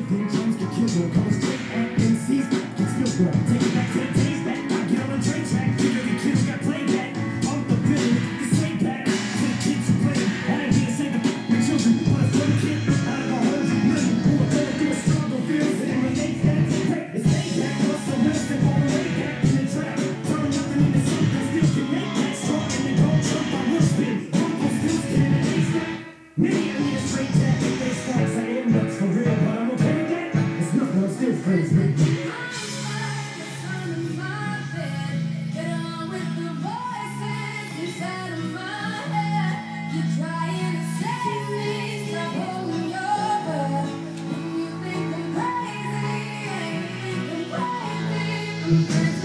then drums get killed. Coming straight at MCs, get spilled. Take it back to the days back. I get on a train track. Figure the kids got played back. On the bill, this way back. To the kids who play. I ain't here to say the children, but it's for the kid. Out of our homes, living who are going through a struggle, feels and relates that. It's laid back, plus the rest and all the way back in the trap. Turn nothing into something, still can make that strong. And then don't trump, I will spin. Uncle still stand and they step. Maybe I need a straight jack if they start saying nuts for real, but I'm okay with that. It's nothing, I'm still friends with me. Thank you.